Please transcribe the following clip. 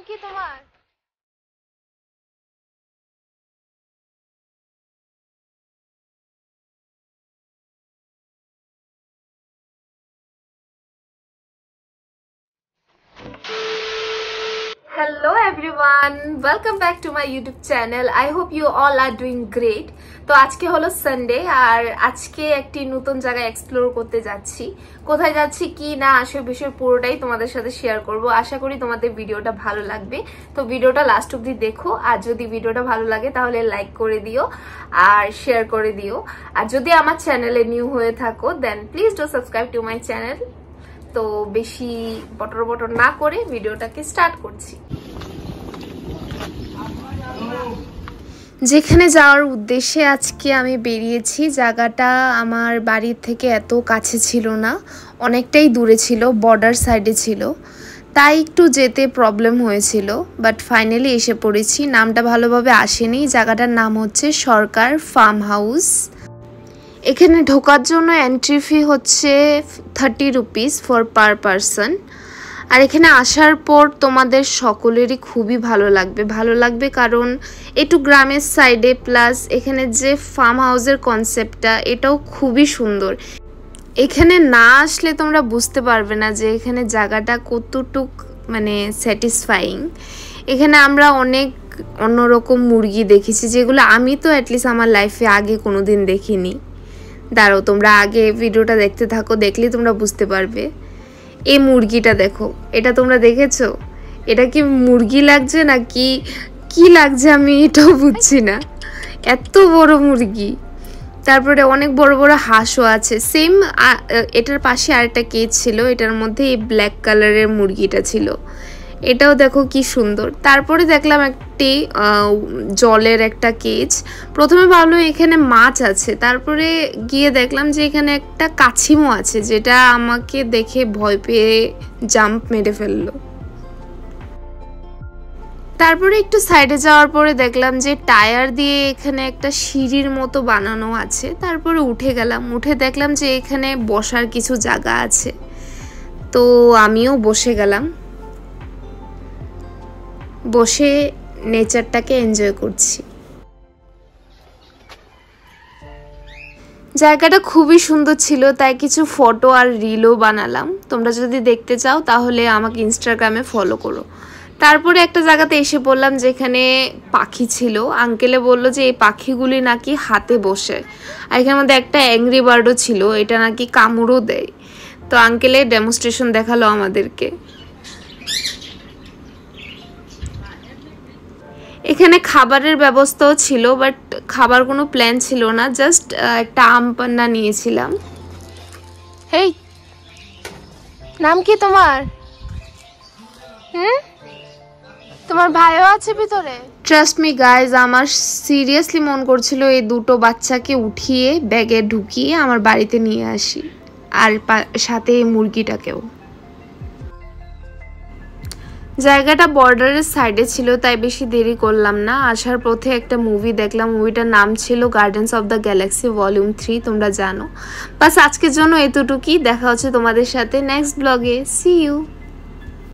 কি তোমার? Hello everyone, welcome back to my YouTube channel. I hope you all are doing great. তো আজকে হলো সানডে আর আজকে একটি নতুন জায়গা এক্সপ্লোর করতে যাচ্ছি। কোথায় যাচ্ছি কি না আসল বিষয় পুরোটাই তোমাদের সাথে শেয়ার করব। আশা করি তোমাদের ভিডিওটা ভালো লাগবে। তো ভিডিওটা লাস্ট অবধি দেখো আর যদি ভিডিওটা ভালো লাগে তাহলে লাইক করে দিও আর শেয়ার করে দিও। আর যদি আমার চ্যানেলে নিউ হয়ে থাকো then please do subscribe to my channel. তো বেশি বটর বটর না করে ভিডিওটাকে স্টার্ট করছি। যেখানে যাওয়ার উদ্দেশ্যে আজকে আমি বেরিয়েছি, জায়গাটা আমার বাড়ির থেকে এত কাছে ছিল না, অনেকটাই দূরে ছিল, বর্ডার সাইডে ছিল, তাই একটু যেতে প্রবলেম হয়েছিল, বাট ফাইনালি এসে পড়েছি। নামটা ভালোভাবে আসেনি, জায়গাটার নাম হচ্ছে সরকার ফার্ম হাউস। এখানে ঢোকার জন্য এন্ট্রি ফি হচ্ছে 30 রুপিস ফর পার পারসন। আর এখানে আসার পর তোমাদের সকলেরই খুবই ভালো লাগবে কারণ একটু গ্রামের সাইডে, প্লাস এখানে যে ফার্ম হাউসের কনসেপ্টটা এটাও খুবই সুন্দর। এখানে না আসলে তোমরা বুঝতে পারবে না যে এখানে জায়গাটা কতটুক মানে স্যাটিসফাইং। এখানে আমরা অনেক অন্যরকম মুরগি দেখেছি যেগুলো আমি তো অ্যাটলিস্ট আমার লাইফে আগে কোনোদিন দেখিনি। দাঁড়াও, তোমরা আগে ভিডিওটা দেখতে থাকো, দেখলেই তোমরা বুঝতে পারবে। এই মুরগিটা দেখো, এটা তোমরা দেখেছো? এটা কি মুরগি লাগছে না কি লাগছে আমি এটাও বুঝছি না, এত বড় মুরগি। তারপরে অনেক বড় বড় হাঁসও আছে। সেম এটার পাশে আরেকটা কেজ ছিল, এটার মধ্যে এই ব্ল্যাক কালারের মুরগিটা ছিল, এটাও দেখো কি সুন্দর। তারপরে দেখলাম একটি জলের একটা কেজ। প্রথমে ভাবলাম এখানে মাছ আছে, তারপরে গিয়ে দেখলাম যে এখানে একটা কাছিমো আছে, যেটা আমাকে দেখে ভয় পেয়ে জাম্প মেরে ফেললো। তারপরে একটু সাইডে যাওয়ার পরে দেখলাম যে টায়ার দিয়ে এখানে একটা সিঁড়ির মতো বানানো আছে। তারপরে উঠে গেলাম, উঠে দেখলাম যে এখানে বসার কিছু জায়গা আছে, তো আমিও বসে গেলাম, বসে নেচারটাকে এনজয় করছি। জায়গাটা খুবই সুন্দর ছিল, তাই কিছু ফটো আর রিলও বানালাম। তোমরা যদি দেখতে চাও তাহলে আমাকে ইনস্টাগ্রামে ফলো করো। তারপরে একটা জায়গাতে এসে পড়লাম যেখানে পাখি ছিল। আঙ্কেলে বলল যে এই পাখিগুলি নাকি হাতে বসে, আর এখানের মধ্যে একটা অ্যাংরি বার্ডও ছিল, এটা নাকি কামড়ও দেয়। তো আঙ্কেলে ডেমনস্ট্রেশন দেখালো আমাদেরকে। এখানে খাবারের ব্যবস্থাও ছিল, বাট খাবার কোনো প্ল্যান ছিল না, জাস্ট একটা আম পান্না নিয়েছিলাম। হেই, নাম কি তোমার? তোমার ভাইও আছে ভিতরে? ট্রাস্ট মি গাইজ, আমার সিরিয়াসলি মন করছিল এই দুটো বাচ্চাকে উঠিয়ে ব্যাগে ঢুকিয়ে আমার বাড়িতে নিয়ে আসি, আর সাথে এই মুরগিটাকেও। জায়গাটা বর্ডারের সাইডে ছিল, তাই বেশি দেরি করলাম না। আসার পথে একটা মুভি দেখলাম, মুভিটার নাম ছিল Guardians of the Galaxy volume 3, তোমরা জানো। বাস আজকের জন্য এতটুকুই, দেখা হচ্ছে তোমাদের সাথে নেক্সট ব্লগে। See you.